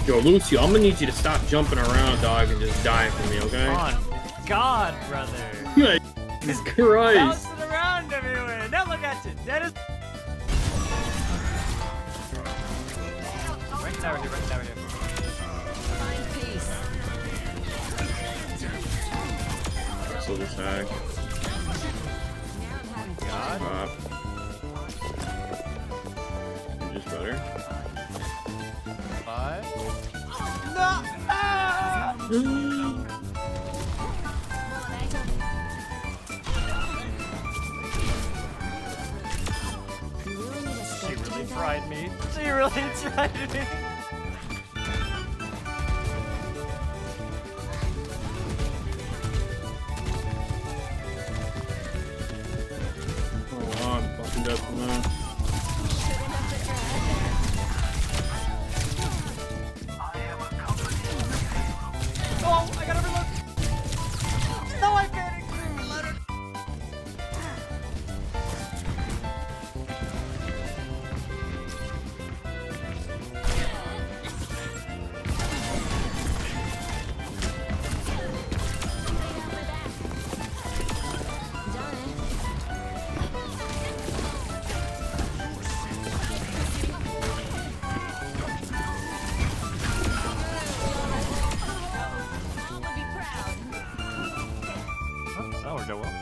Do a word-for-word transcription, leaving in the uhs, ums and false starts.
Yo, Lucio, I'm gonna need you to stop jumping around, dog, and just die for me, okay? On God, brother. Jesus Christ. Bouncing around everywhere. Now look at you. That is. Right tower here, right tower here. Find peace. So this hack. God. Pop. You're just better. Five. No! Ah! She really tried me. She really tried me. Oh, wow, I'm fucking dead from that. Oh, I gotta reload. No, I can't. Let her. That worked out well.